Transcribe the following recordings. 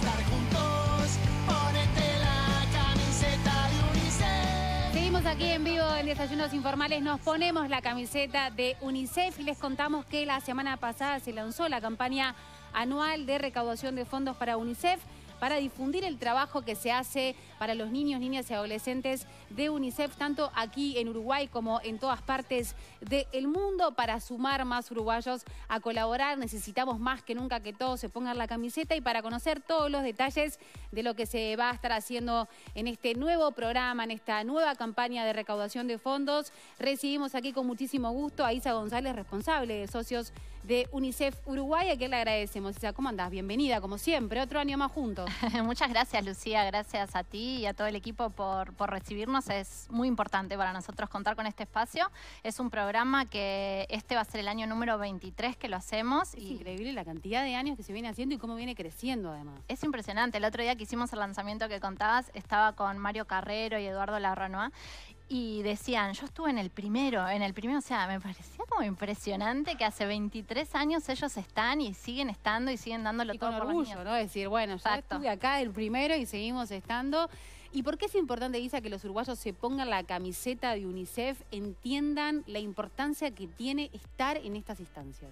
estar juntos. Ponete la camiseta de UNICEF. Seguimos aquí en vivo en Desayunos Informales. Nos ponemos la camiseta de UNICEF y les contamos que la semana pasada se lanzó la campaña anual de recaudación de fondos para UNICEF, para difundir el trabajo que se hace para los niños, niñas y adolescentes de UNICEF, tanto aquí en Uruguay como en todas partes del mundo. Para sumar más uruguayos a colaborar, necesitamos más que nunca que todos se pongan la camiseta, y para conocer todos los detalles de lo que se va a estar haciendo en este nuevo programa, en esta nueva campaña de recaudación de fondos, recibimos aquí con muchísimo gusto a Isa González, responsable de socios de UNICEF Uruguay, a quien le agradecemos. Isa, ¿cómo andás? Bienvenida, como siempre, otro año más juntos. Muchas gracias, Lucía, gracias a ti y a todo el equipo por recibirnos. Es muy importante para nosotros contar con este espacio. Es un programa que este va a ser el año número 23 que lo hacemos. Es increíble la cantidad de años que se viene haciendo y cómo viene creciendo además. Es impresionante. El otro día que hicimos el lanzamiento que contabas, estaba con Mario Carrero y Eduardo Larranois, y decían, yo estuve en el primero, o sea, me parecía como impresionante que hace 23 años ellos están y siguen estando y siguen dándolo y todo con por orgullo, los niños. ¿no? Decir, bueno, yo estuve acá el primero y seguimos estando. ¿Y por qué es importante, Isa, que los uruguayos se pongan la camiseta de UNICEF, entiendan la importancia que tiene estar en estas instancias?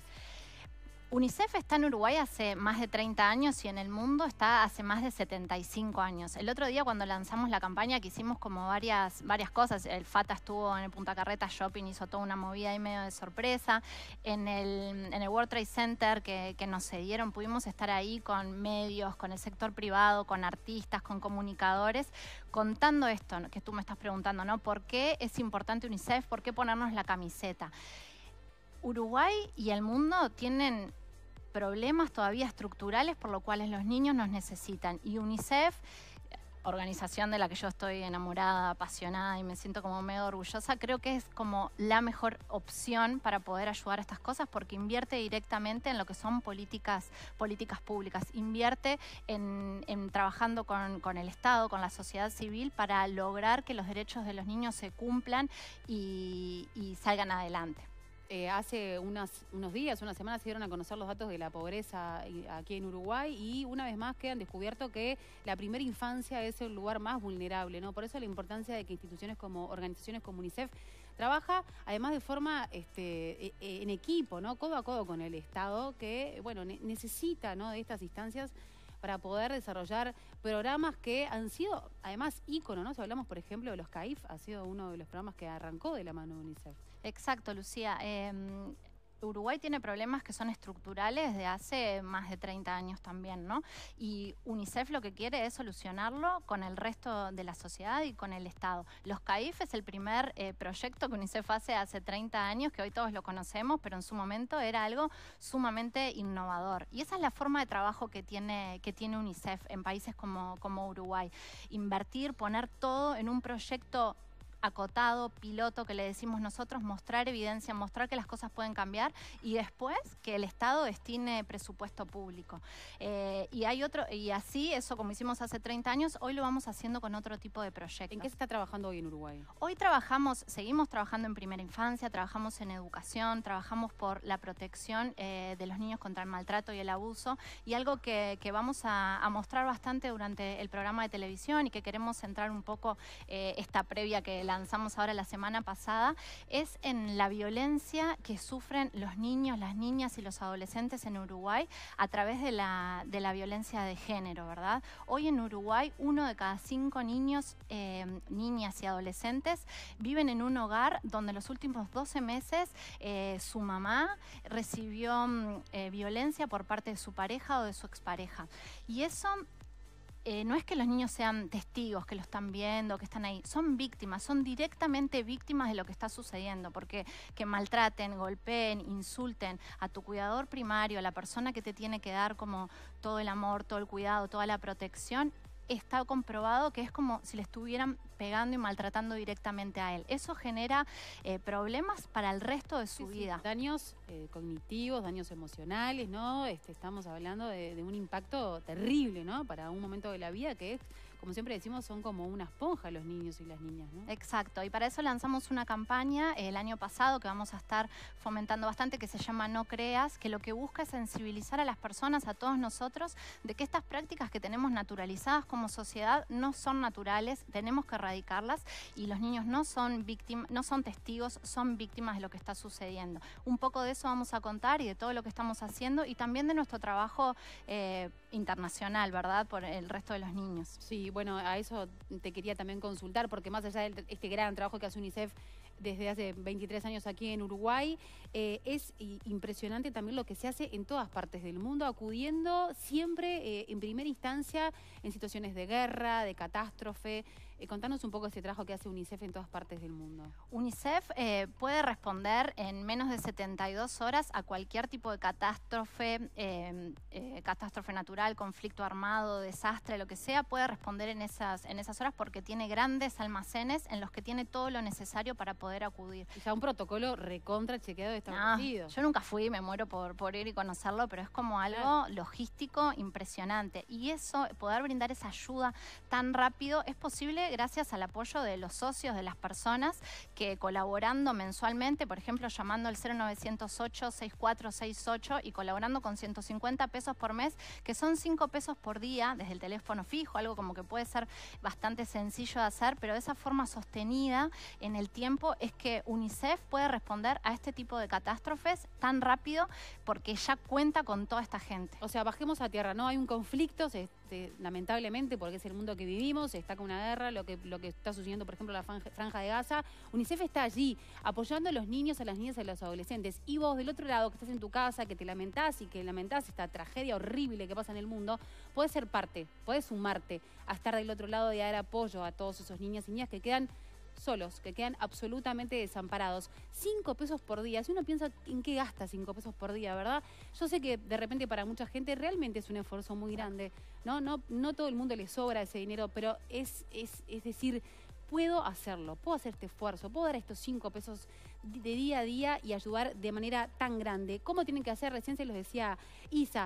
UNICEF está en Uruguay hace más de 30 años y en el mundo está hace más de 75 años. El otro día cuando lanzamos la campaña, que hicimos como varias cosas, el FATA estuvo en el Punta Carreta Shopping, hizo toda una movida ahí medio de sorpresa. En el World Trade Center que nos cedieron, pudimos estar ahí con medios, con el sector privado, con artistas, con comunicadores, contando esto que tú me estás preguntando, ¿no? ¿Por qué es importante UNICEF? ¿Por qué ponernos la camiseta? Uruguay y el mundo tienen problemas todavía estructurales por los cuales los niños nos necesitan. Y UNICEF, organización de la que yo estoy enamorada, apasionada y me siento como medio orgullosa, creo que es como la mejor opción para poder ayudar a estas cosas, porque invierte directamente en lo que son políticas públicas, invierte en trabajando con el Estado, con la sociedad civil, para lograr que los derechos de los niños se cumplan y salgan adelante. Hace unos días, unas semanas, se dieron a conocer los datos de la pobreza aquí en Uruguay, y una vez más quedan descubierto que la primera infancia es el lugar más vulnerable, ¿no? Por eso la importancia de que instituciones como organizaciones como UNICEF trabaja además de forma en equipo, ¿no? Codo a codo con el Estado, que bueno, necesita, ¿no?, de estas instancias para poder desarrollar programas que han sido además ícono, ¿no? Si hablamos, por ejemplo, de los CAIF, ha sido uno de los programas que arrancó de la mano de UNICEF. Exacto, Lucía. Uruguay tiene problemas que son estructurales de hace más de 30 años también, ¿no? Y UNICEF lo que quiere es solucionarlo con el resto de la sociedad y con el Estado. Los CAIF es el primer proyecto que UNICEF hace 30 años, que hoy todos lo conocemos, pero en su momento era algo sumamente innovador. Y esa es la forma de trabajo que tiene UNICEF en países como Uruguay. Invertir, poner todo en un proyecto acotado, piloto, que le decimos nosotros, mostrar evidencia, mostrar que las cosas pueden cambiar, y después que el Estado destine presupuesto público. Y así, eso como hicimos hace 30 años, hoy lo vamos haciendo con otro tipo de proyectos. ¿En qué se está trabajando hoy en Uruguay? Hoy seguimos trabajando en primera infancia, trabajamos en educación, trabajamos por la protección de los niños contra el maltrato y el abuso, y algo que vamos a mostrar bastante durante el programa de televisión y que queremos centrar un poco esta previa que lanzamos ahora la semana pasada, es en la violencia que sufren los niños, las niñas y los adolescentes en Uruguay a través de la violencia de género, ¿verdad? Hoy en Uruguay 1 de cada 5 niños, niñas y adolescentes viven en un hogar donde los últimos 12 meses su mamá recibió violencia por parte de su pareja o de su expareja. Y eso no es que los niños sean testigos, que lo están viendo, que están ahí. Son víctimas, son directamente víctimas de lo que está sucediendo, porque que maltraten, golpeen, insulten a tu cuidador primario, a la persona que te tiene que dar como todo el amor, todo el cuidado, toda la protección, está comprobado que es como si le estuvieran pegando y maltratando directamente a él. Eso genera problemas para el resto de su vida. Daños cognitivos, daños emocionales, ¿no? Estamos hablando de un impacto terrible, ¿no? Para un momento de la vida que es, como siempre decimos, son como una esponja los niños y las niñas, ¿no? Exacto, y para eso lanzamos una campaña el año pasado que vamos a estar fomentando bastante, que se llama No Creas, que lo que busca es sensibilizar a las personas, a todos nosotros, de que estas prácticas que tenemos naturalizadas como sociedad no son naturales, tenemos que erradicarlas, y los niños no son víctimas, no son testigos, son víctimas de lo que está sucediendo. Un poco de eso vamos a contar y de todo lo que estamos haciendo, y también de nuestro trabajo internacional, ¿verdad?, por el resto de los niños. Sí, bueno, a eso te quería también consultar, porque más allá de este gran trabajo que hace UNICEF desde hace 23 años aquí en Uruguay, es impresionante también lo que se hace en todas partes del mundo, acudiendo siempre en primera instancia en situaciones de guerra, de catástrofe. Contanos un poco este trabajo que hace UNICEF en todas partes del mundo. UNICEF puede responder en menos de 72 horas a cualquier tipo de catástrofe, catástrofe natural, conflicto armado, desastre, lo que sea, puede responder en esas horas porque tiene grandes almacenes en los que tiene todo lo necesario para poder acudir. Y ya un protocolo recontra chequeado y establecido. Yo nunca fui, me muero por ir y conocerlo, pero es como algo logístico impresionante. Y eso, poder brindar esa ayuda tan rápido, es posible gracias al apoyo de los socios, de las personas que colaborando mensualmente, por ejemplo, llamando al 0908-6468 y colaborando con 150 pesos por mes, que son 5 pesos por día desde el teléfono fijo, algo como que puede ser bastante sencillo de hacer, pero de esa forma sostenida en el tiempo es que UNICEF puede responder a este tipo de catástrofes tan rápido porque ya cuenta con toda esta gente. O sea, bajemos a tierra, ¿no? Hay un conflicto, lamentablemente, porque es el mundo que vivimos, está con una guerra, lo que está sucediendo, por ejemplo, en la Franja de Gaza. UNICEF está allí, apoyando a los niños, a las niñas y a los adolescentes. Y vos, del otro lado, que estás en tu casa, que te lamentás y que lamentás esta tragedia horrible que pasa en el mundo, podés ser parte, podés sumarte a estar del otro lado y a dar apoyo a todos esos niños y niñas que quedan solos, que quedan absolutamente desamparados. 5 pesos por día. Si uno piensa en qué gasta 5 pesos por día, ¿verdad? Yo sé que de repente para mucha gente realmente es un esfuerzo muy grande. No todo el mundo le sobra ese dinero, pero es decir, puedo hacerlo, puedo hacer este esfuerzo, puedo dar estos 5 pesos de día a día y ayudar de manera tan grande. ¿Cómo tienen que hacer? Recién se los decía Isa,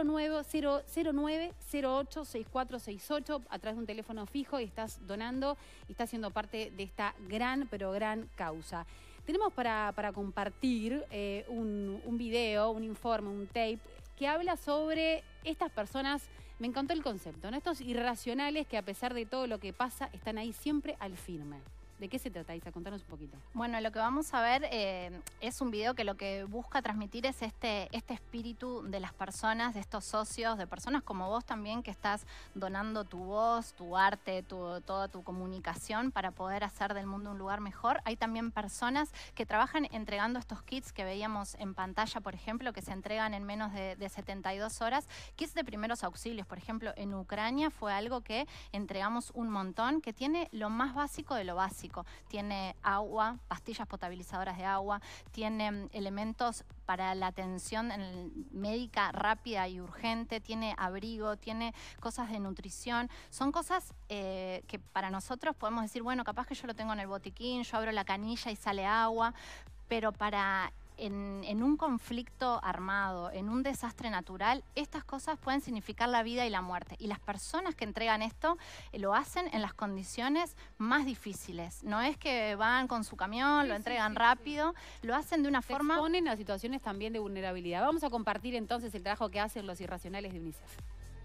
0908-6468 a través de un teléfono fijo, y estás donando y estás siendo parte de esta gran, pero gran causa. Tenemos para compartir un video, un informe, un tape que habla sobre estas personas. Me encantó el concepto, ¿no? Estos irracionales que a pesar de todo lo que pasa están ahí siempre al firme. ¿De qué se trata, Isa? Contanos un poquito. Bueno, lo que vamos a ver es un video que lo que busca transmitir es este espíritu de las personas, de estos socios, de personas como vos también, que estás donando tu voz, tu arte, toda tu comunicación para poder hacer del mundo un lugar mejor. Hay también personas que trabajan entregando estos kits que veíamos en pantalla, por ejemplo, que se entregan en menos de 72 horas. Kits de primeros auxilios, por ejemplo, en Ucrania fue algo que entregamos un montón, que tiene lo más básico de lo básico. Tiene agua, pastillas potabilizadoras de agua, tiene elementos para la atención médica rápida y urgente, tiene abrigo, tiene cosas de nutrición. Son cosas que para nosotros podemos decir, bueno, capaz que yo lo tengo en el botiquín, yo abro la canilla y sale agua, pero en un conflicto armado, en un desastre natural, estas cosas pueden significar la vida y la muerte. Y las personas que entregan esto lo hacen en las condiciones más difíciles. No es que van con su camión, lo entregan rápido, lo hacen de una forma... Se exponen a situaciones también de vulnerabilidad. Vamos a compartir entonces el trabajo que hacen los irracionales de UNICEF.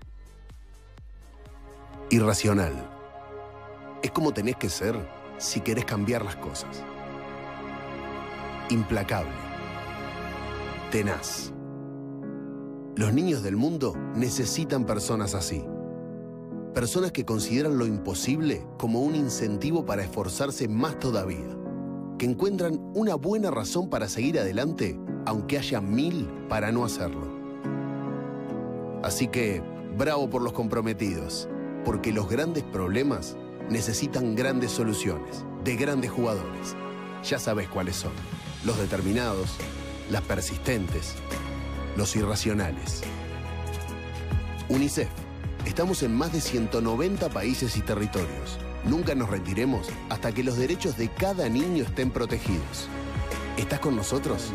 Irracional. Es como tenés que ser si querés cambiar las cosas. Implacable. Tenaz. Los niños del mundo necesitan personas así. Personas que consideran lo imposible como un incentivo para esforzarse más todavía. Que encuentran una buena razón para seguir adelante, aunque haya 1000 para no hacerlo. Así que, bravo por los comprometidos, porque los grandes problemas necesitan grandes soluciones, de grandes jugadores. Ya sabés cuáles son. Los determinados, las persistentes, los irracionales. UNICEF. Estamos en más de 190 países y territorios. Nunca nos retiremos hasta que los derechos de cada niño estén protegidos. ¿Estás con nosotros?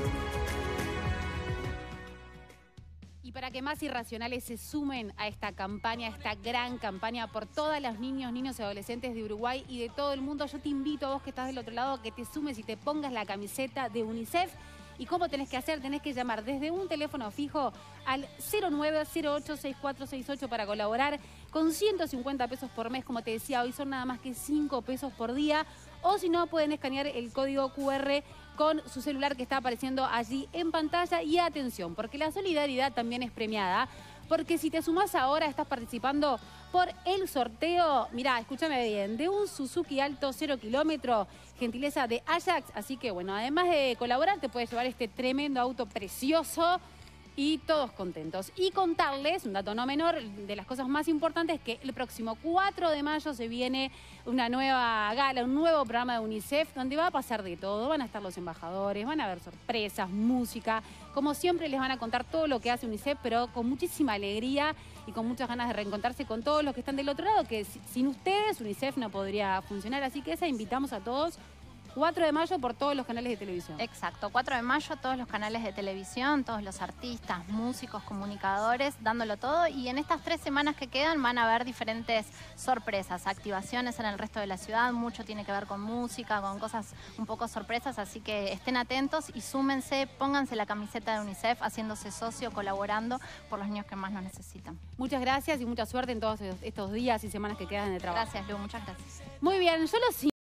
Y para que más irracionales se sumen a esta campaña, a esta gran campaña por todos los niños y adolescentes de Uruguay y de todo el mundo, yo te invito a vos que estás del otro lado a que te sumes y te pongas la camiseta de UNICEF. ¿Y cómo tenés que hacer? Tenés que llamar desde un teléfono fijo al 0908-6468 para colaborar con 150 pesos por mes. Como te decía, hoy son nada más que 5 pesos por día. O si no, pueden escanear el código QR con su celular que está apareciendo allí en pantalla. Y atención, porque la solidaridad también es premiada. Porque si te sumás ahora, estás participando por el sorteo, mirá, escúchame bien, de un Suzuki Alto 0 kilómetro, gentileza de Ajax. Así que, bueno, además de colaborar, te puedes llevar este tremendo auto precioso y todos contentos. Y contarles, un dato no menor, de las cosas más importantes, que el próximo 4 de mayo se viene una nueva gala, un nuevo programa de UNICEF, donde va a pasar de todo. Van a estar los embajadores, van a haber sorpresas, música. Como siempre les van a contar todo lo que hace UNICEF, pero con muchísima alegría y con muchas ganas de reencontrarse con todos los que están del otro lado, que sin ustedes UNICEF no podría funcionar. Así que invitamos a todos. 4 de mayo por todos los canales de televisión. Exacto, 4 de mayo todos los canales de televisión, todos los artistas, músicos, comunicadores, dándolo todo. Y en estas 3 semanas que quedan van a haber diferentes sorpresas, activaciones en el resto de la ciudad. Mucho tiene que ver con música, con cosas un poco sorpresas. Así que estén atentos y súmense, pónganse la camiseta de UNICEF, haciéndose socio, colaborando por los niños que más nos necesitan. Muchas gracias y mucha suerte en todos estos días y semanas que quedan de trabajo. Gracias, Lu, muchas gracias. Muy bien, yo los